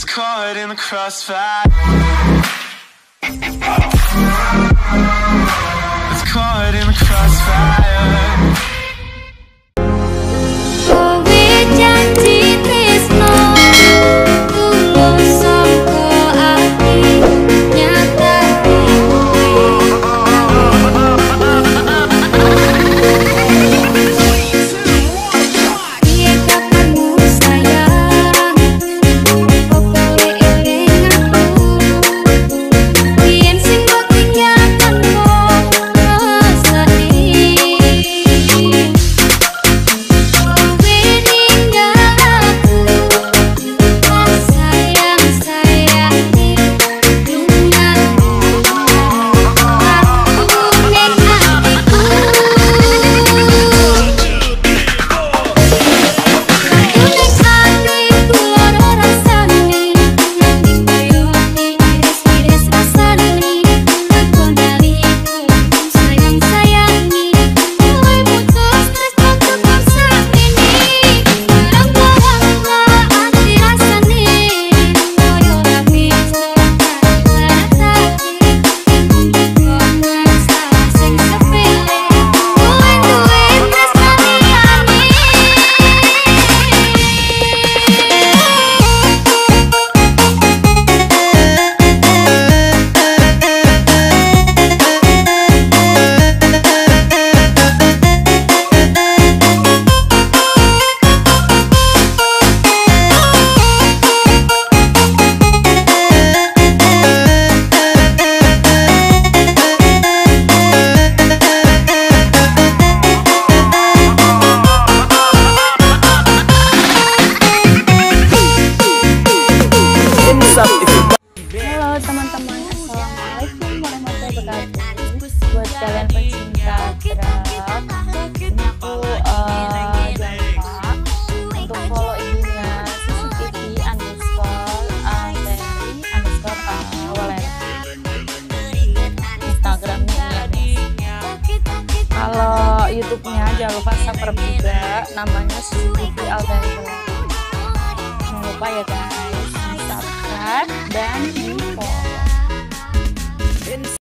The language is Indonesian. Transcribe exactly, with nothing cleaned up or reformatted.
caught in the crossfire. It's caught in the crossfire. Halo teman-teman, assalamualaikum warahmatullahi wabarakatuh. Buat kalian pecinta draft, untuk uh, jangan lupa untuk follow I G-nya C C T V underscore Anteri underscore Awalera. Instagramnya ya. Kalau YouTube-nya jangan lupa subscribe juga, namanya C C T V Anteri. Jangan lupa ya guys, subscribe dan di follow.